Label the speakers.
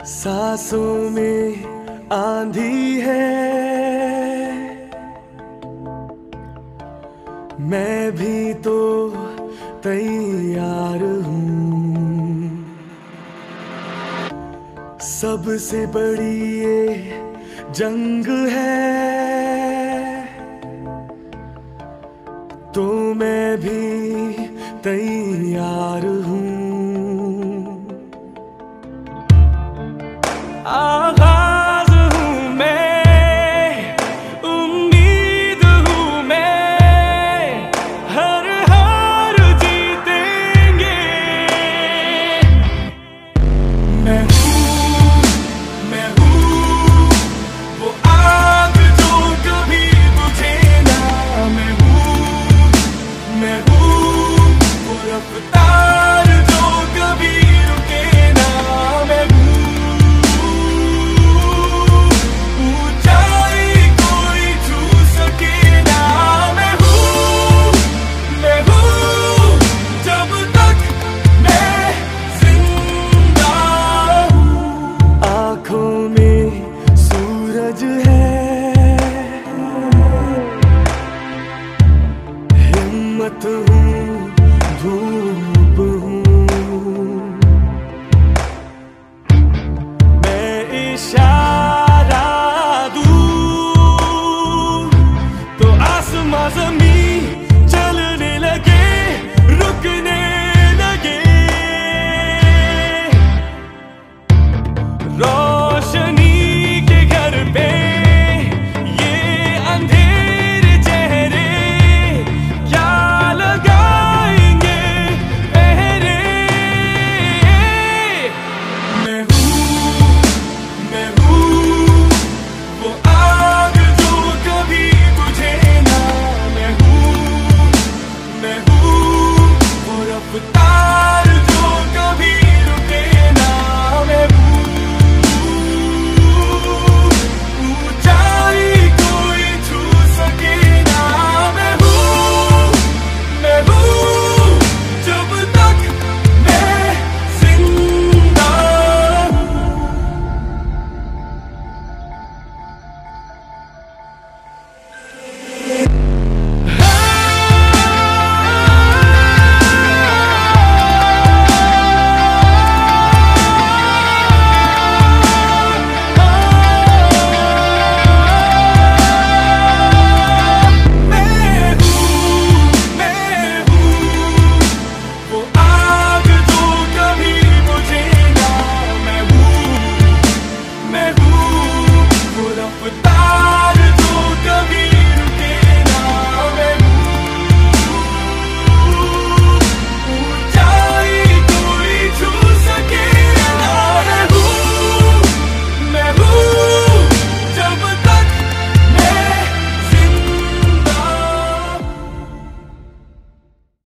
Speaker 1: सांसों में आंधी है, मैं भी तो तैयार हूँ। सबसे बड़ी ये जंग है, तो मैं भी तैयार हूँ। आगाज हूँ मैं, उम्मीद हूँ मैं, हर हार जीतेंगे। मैं हूँ वो आग जो कभी बुझे ना। मैं हूँ वो रफ्तार जो कभी रुके ना। मैं हिम्मत हूँ, धूप हूँ, मैं इशारा दूँ तो आसमां ज़मीन